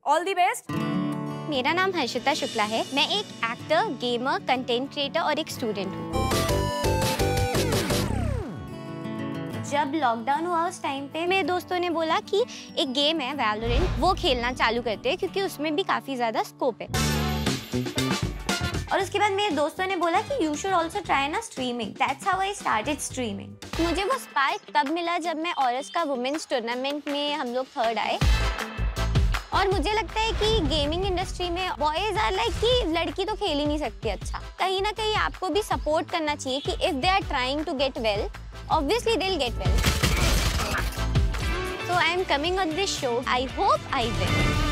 All the best. मेरा नाम हर्षिता शुक्ला है। मैं एक एक्टर, गेमर, कंटेंट क्रिएटर और एक स्टूडेंट हूँ। जब लॉकडाउन हुआ उस टाइम पे मेरे दोस्तों ने बोला कि एक गेम है वैलोरेंट, वो खेलना चालू करते हैं क्योंकि उसमें भी काफ़ी ज़्यादा स्कोप है। और उसके बाद मेरे दोस्तों ने बोला कि यू शुड ऑल्सो ट्राई ना streaming. That's how I started streaming. मुझे वो स्पार्क तब मिला जब मैं ऑरस का वुमेन्स टूर्नामेंट में हम लोग 3rd आए। और मुझे लगता है कि गेमिंग इंडस्ट्री में बॉयज आर लाइक कि लड़की तो खेल ही नहीं सकती अच्छा। कहीं ना कहीं आपको भी सपोर्ट करना चाहिए कि if they are trying to get well, obviously they'll get well. So I am coming on this show. I hope I win.